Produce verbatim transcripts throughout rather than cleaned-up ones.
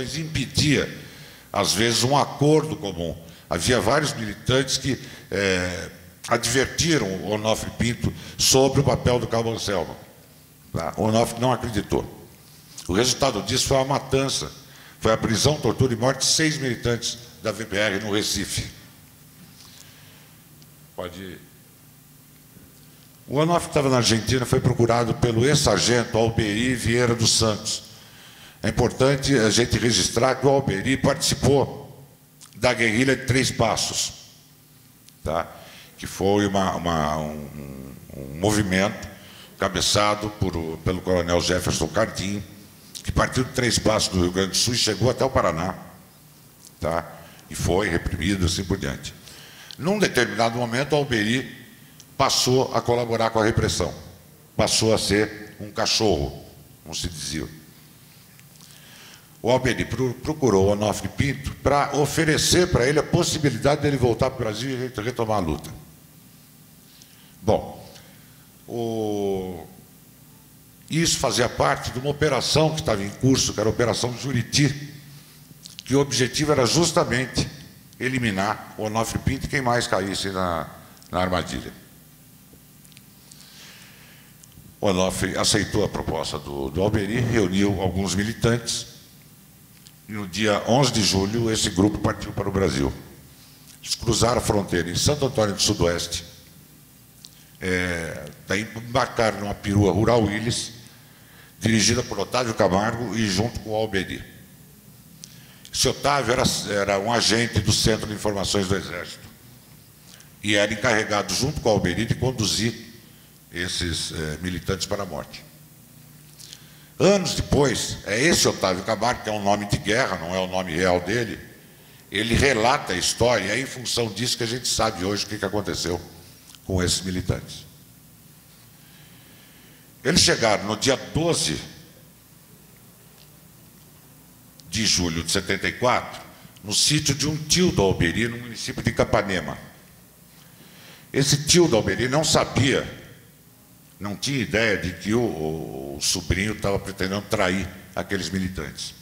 impedia, às vezes, um acordo comum. Havia vários militantes que é, advertiram o Onofre Pinto sobre o papel do Cabo Anselmo. Tá? O Onofre não acreditou. O resultado disso foi uma matança. Foi a prisão, tortura e morte de seis militantes da V P R no Recife. Pode ir. O Onofre, que estava na Argentina, foi procurado pelo ex-sargento Alberi Vieira dos Santos. É importante a gente registrar que o Alberi participou da guerrilha de Três Passos, tá? Que foi uma, uma, um, um movimento cabeçado por, pelo coronel Jefferson Cardim, que partiu de Três Passos do Rio Grande do Sul e chegou até o Paraná, tá? E foi reprimido, assim por diante. Num determinado momento, o Alberi passou a colaborar com a repressão, passou a ser um cachorro, como se dizia. O Alberi procurou o Onofre Pinto para oferecer para ele a possibilidade dele voltar para o Brasil e retomar a luta. Bom, o... isso fazia parte de uma operação que estava em curso, que era a Operação Juriti, que o objetivo era justamente eliminar o Onofre Pinto e quem mais caísse na, na armadilha. O Onofre aceitou a proposta do, do Alberi, reuniu alguns militantes, e no dia onze de julho esse grupo partiu para o Brasil. Eles cruzaram a fronteira em Santo Antônio do Sudoeste, é, daí embarcaram numa perua Rural Willis, dirigida por Otávio Camargo e junto com o Alberi. Esse Otávio era, era um agente do Centro de Informações do Exército e era encarregado, junto com o Alberi, de conduzir esses eh, militantes para a morte. Anos depois, é esse Otávio Camargo, que é um nome de guerra, não é o nome real dele, ele relata a história, e é em função disso que a gente sabe hoje o que aconteceu com esses militantes. Eles chegaram no dia doze de julho de setenta e quatro, no sítio de um tio do Alberi, no município de Capanema. Esse tio do Alberi não sabia, não tinha ideia de que o, o, o sobrinho estava pretendendo trair aqueles militantes.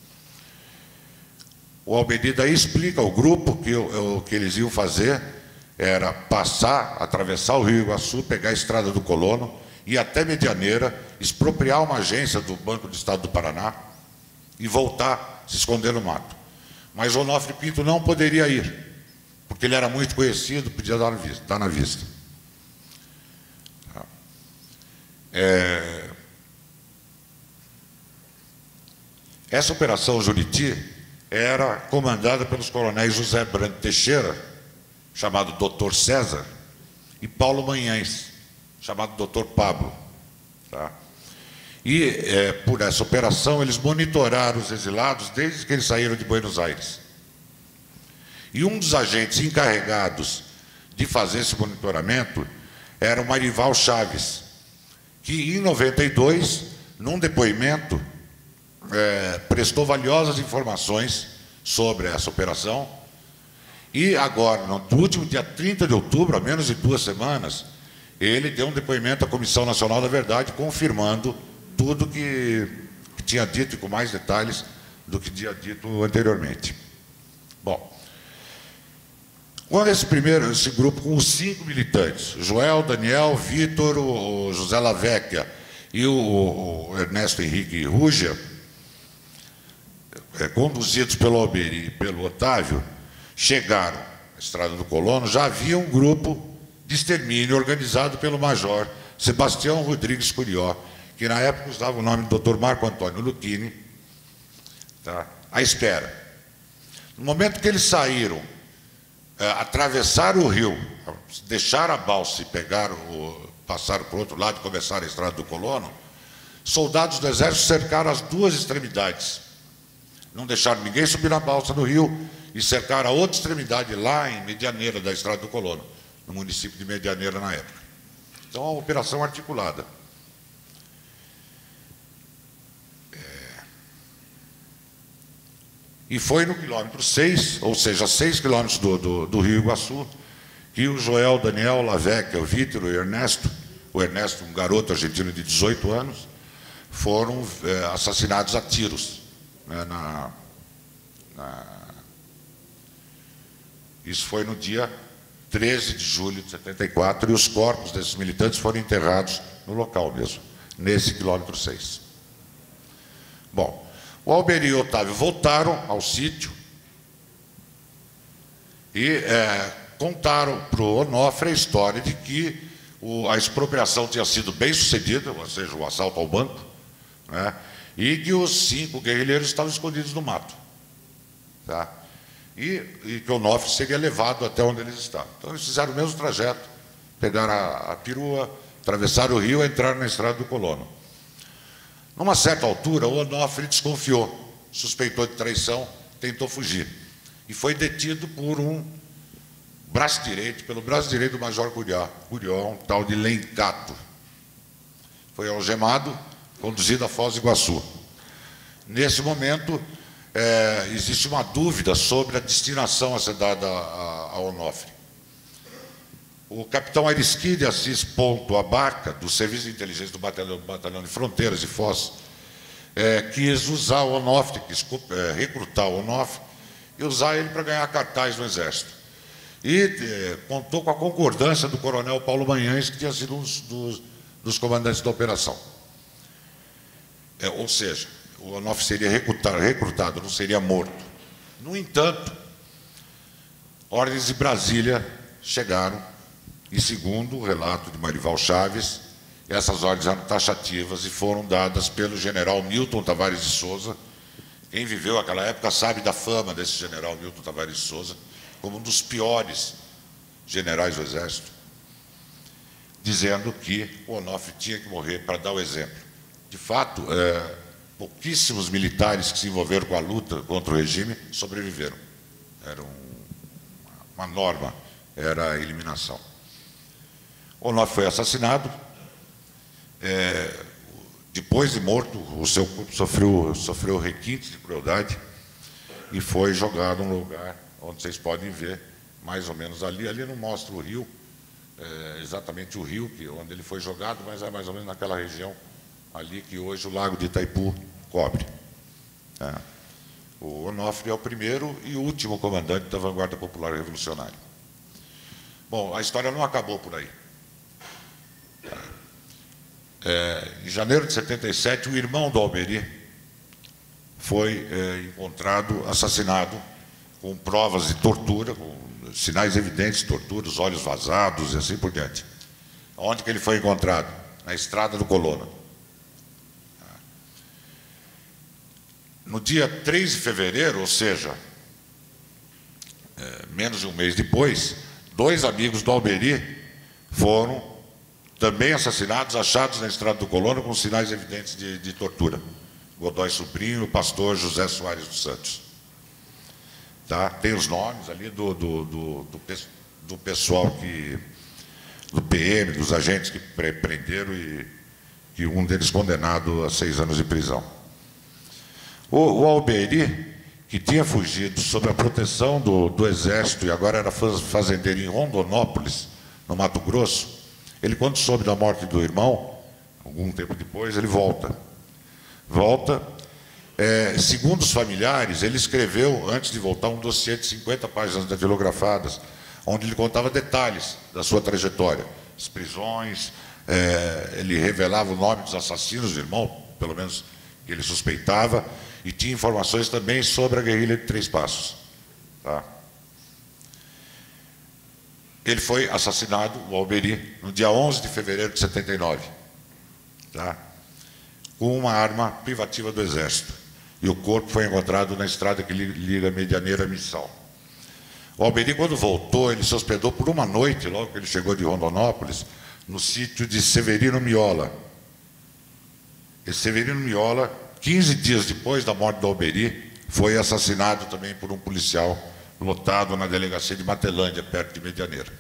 O Alberi daí explica ao grupo que o, o que eles iam fazer era passar, atravessar o Rio Iguaçu, pegar a estrada do Colono, ir até Medianeira, expropriar uma agência do Banco do Estado do Paraná e voltar, se esconder no mato. Mas o Onofre Pinto não poderia ir, porque ele era muito conhecido, podia dar na vista. Dar na vista. É... Essa operação Juriti era comandada pelos coronéis José Branco Teixeira, chamado doutor César, e Paulo Manhães, chamado doutor Pablo. Tá? E, é, por essa operação, eles monitoraram os exilados desde que eles saíram de Buenos Aires. E um dos agentes encarregados de fazer esse monitoramento era o Marival Chaves, que, em noventa e dois, num depoimento, é, prestou valiosas informações sobre essa operação. E agora, no último dia trinta de outubro, há menos de duas semanas, ele deu um depoimento à Comissão Nacional da Verdade, confirmando tudo que, que tinha dito e com mais detalhes do que tinha dito anteriormente. Bom, quando esse primeiro, esse grupo com os cinco militantes, Joel, Daniel, Vitor, o José Lavecchia e o, o Ernesto Henrique Rugia, é, conduzidos pelo Alberi e pelo Otávio, chegaram à Estrada do Colono, já havia um grupo de extermínio organizado pelo major Sebastião Rodrigues Curió, que na época usava o nome do doutor Marco Antônio Lucchini, tá, à espera. No momento que eles saíram, é, atravessaram o rio, deixaram a balsa e pegaram o, passaram para o outro lado e começaram a Estrada do Colono, soldados do Exército cercaram as duas extremidades. Não deixaram ninguém subir na balsa no rio e cercaram a outra extremidade lá em Medianeira da Estrada do Colono, no município de Medianeira na época. Então, uma operação articulada. É... E foi no quilômetro seis, ou seja, seis quilômetros do, do, do Rio Iguaçu, que o Joel, Daniel, Lavecchia, o Vítor, o Ernesto, o Ernesto, um garoto argentino de dezoito anos, foram é, assassinados a tiros, né, na, Isso foi no dia treze de julho de setenta e quatro, e os corpos desses militantes foram enterrados no local mesmo, nesse quilômetro seis. Bom, o Alberi e o Otávio voltaram ao sítio e é, contaram para o Onofre a história de que o, a expropriação tinha sido bem sucedida, ou seja, o assalto ao banco, né, e que os cinco guerrilheiros estavam escondidos no mato. Tá? E, e que o Onofre seria levado até onde eles estavam. Então eles fizeram o mesmo trajeto, pegaram a, a perua, atravessaram o rio e entraram na estrada do Colono. Numa certa altura, o Onofre desconfiou, suspeitou de traição, tentou fugir. E foi detido por um braço direito, pelo braço direito do Major Curió, Curió, um tal de Lencato. Foi algemado, conduzido a Foz do Iguaçu. Nesse momento, é, existe uma dúvida sobre a destinação a ser dada a, a Onofre. O capitão Arisquide Assis Ponto Abarca, do Serviço de Inteligência do Batalhão, Batalhão de Fronteiras de Foz, é, quis usar o Onofre, quis é, recrutar o Onofre e usar ele para ganhar cartaz no Exército. E é, contou com a concordância do coronel Paulo Manhães, que tinha sido um dos, dos comandantes da operação. É, ou seja, o Onofre seria recrutado, recrutado, não seria morto. No entanto, ordens de Brasília chegaram, e segundo o relato de Marival Chaves, essas ordens eram taxativas e foram dadas pelo general Milton Tavares de Souza. Quem viveu aquela época sabe da fama desse general Milton Tavares de Souza, como um dos piores generais do Exército, dizendo que o Onofre tinha que morrer para dar o exemplo. De fato, é, pouquíssimos militares que se envolveram com a luta contra o regime sobreviveram. Era um, uma norma, era a eliminação. O Onofre foi assassinado. É, depois de morto, o seu corpo sofreu, sofreu requintes de crueldade e foi jogado num lugar onde vocês podem ver, mais ou menos ali. Ali não mostra o rio, é, exatamente o rio que, onde ele foi jogado, mas é mais ou menos naquela região ali que hoje o Lago de Itaipu cobre. É. O Onofre é o primeiro e último comandante da Vanguarda Popular Revolucionária. Bom, a história não acabou por aí. É, em janeiro de setenta e sete, o irmão do Alberi foi é, encontrado assassinado com provas de tortura, com sinais evidentes de tortura, os olhos vazados e assim por diante. Onde que ele foi encontrado? Na estrada do Colono. No dia três de fevereiro, ou seja, é, menos de um mês depois, dois amigos do Alberi foram também assassinados, achados na estrada do Colono com sinais evidentes de, de tortura. Godoy Sobrinho e o pastor José Soares dos Santos. Tá? Tem os nomes ali do, do, do, do, do pessoal que, do P M, dos agentes que prenderam e que um deles condenado a seis anos de prisão. O, o Alberi, que tinha fugido sob a proteção do, do Exército e agora era fazendeiro em Rondonópolis, no Mato Grosso, ele, quando soube da morte do irmão, algum tempo depois, ele volta. Volta. É, segundo os familiares, ele escreveu, antes de voltar, um dossiê de cinquenta páginas datilografadas, onde ele contava detalhes da sua trajetória. As prisões, é, ele revelava o nome dos assassinos do irmão, pelo menos que ele suspeitava, e tinha informações também sobre a guerrilha de Três Passos. Tá? Ele foi assassinado, o Alberi, no dia onze de fevereiro de setenta e nove, tá? Com uma arma privativa do Exército. E o corpo foi encontrado na estrada que liga Medianeira a Missal. O Alberi, quando voltou, ele se hospedou por uma noite, logo que ele chegou de Rondonópolis, no sítio de Severino Miola. Esse Severino Miola, quinze dias depois da morte do Alberi, foi assassinado também por um policial lotado na delegacia de Matelândia, perto de Medianeira.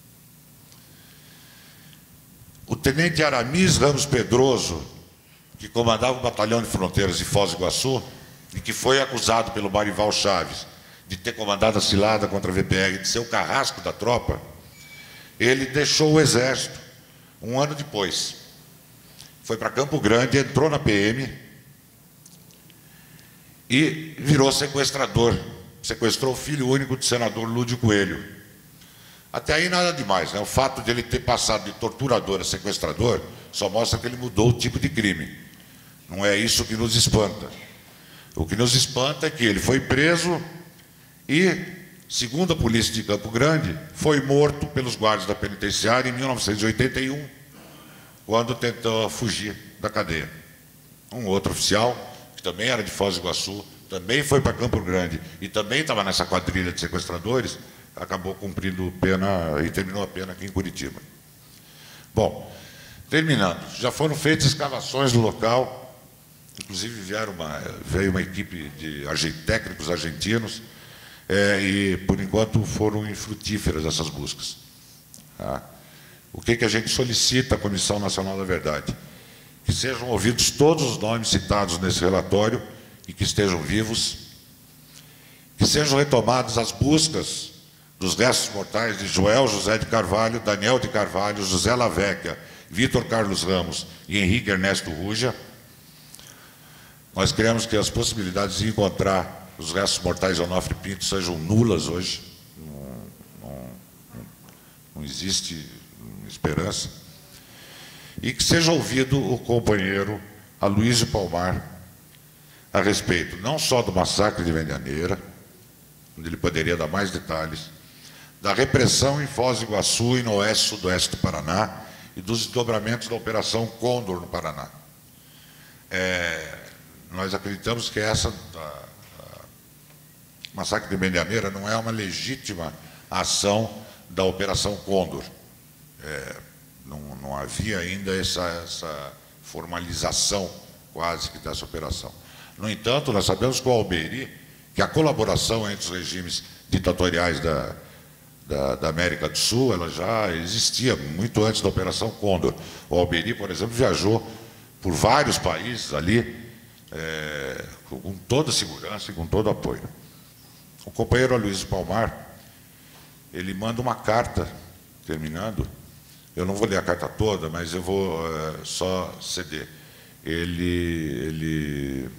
O tenente Aramis Ramos Pedroso, que comandava o batalhão de fronteiras de Foz do Iguaçu, e que foi acusado pelo Marival Chaves de ter comandado a cilada contra a V P R, de ser o carrasco da tropa, ele deixou o Exército um ano depois. Foi para Campo Grande, entrou na P M e virou sequestrador. Sequestrou o filho único do senador Lúdio Coelho. Até aí nada demais, né? O fato de ele ter passado de torturador a sequestrador só mostra que ele mudou o tipo de crime. Não é isso que nos espanta. O que nos espanta é que ele foi preso e, segundo a polícia de Campo Grande, foi morto pelos guardas da penitenciária em mil novecentos e oitenta e um, quando tentou fugir da cadeia. Um outro oficial, que também era de Foz do Iguaçu, também foi para Campo Grande e também estava nessa quadrilha de sequestradores, acabou cumprindo pena e terminou a pena aqui em Curitiba. Bom, terminando, já foram feitas escavações no local, inclusive vieram uma, veio uma equipe de técnicos argentinos, é, e por enquanto foram infrutíferas essas buscas. Tá? O que, que a gente solicita à Comissão Nacional da Verdade? Que sejam ouvidos todos os nomes citados nesse relatório e que estejam vivos, que sejam retomadas as buscas dos restos mortais de Joel José de Carvalho, Daniel de Carvalho, José Lavecchia, Vitor Carlos Ramos e Henrique Ernesto Ruja. Nós cremos que as possibilidades de encontrar os restos mortais de Onofre Pinto sejam nulas hoje. Não, não, não existe esperança. E que seja ouvido o companheiro Aloysio Palmar a respeito não só do massacre de Medianeira, onde ele poderia dar mais detalhes, da repressão em Foz do Iguaçu e no oeste e sudoeste do Paraná e dos desdobramentos da Operação Condor no Paraná. É, nós acreditamos que essa a, a massacre de Medianeira não é uma legítima ação da Operação Condor. É, não, não havia ainda essa, essa formalização quase que dessa operação. No entanto, nós sabemos que o Alberi, que a colaboração entre os regimes ditatoriais da, da, da América do Sul, ela já existia muito antes da Operação Condor. O Alberi, por exemplo, viajou por vários países ali, é, com toda a segurança e com todo o apoio. O companheiro Aloysio Palmar, ele manda uma carta, terminando, eu não vou ler a carta toda, mas eu vou é, só ceder. Ele, ele,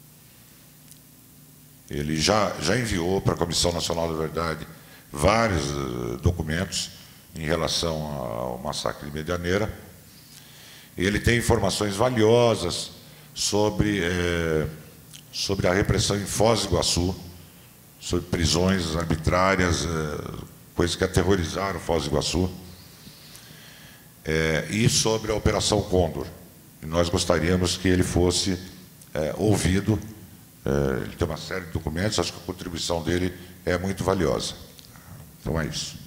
ele já, já enviou para a Comissão Nacional da Verdade vários uh, documentos em relação ao massacre de Medianeira. Ele tem informações valiosas sobre, eh, sobre a repressão em Foz do Iguaçu, sobre prisões arbitrárias, eh, coisas que aterrorizaram Foz do Iguaçu, eh, e sobre a Operação Condor. E nós gostaríamos que ele fosse eh, ouvido. Eh, ele tem uma série de documentos, acho que a contribuição dele é muito valiosa. Então é isso.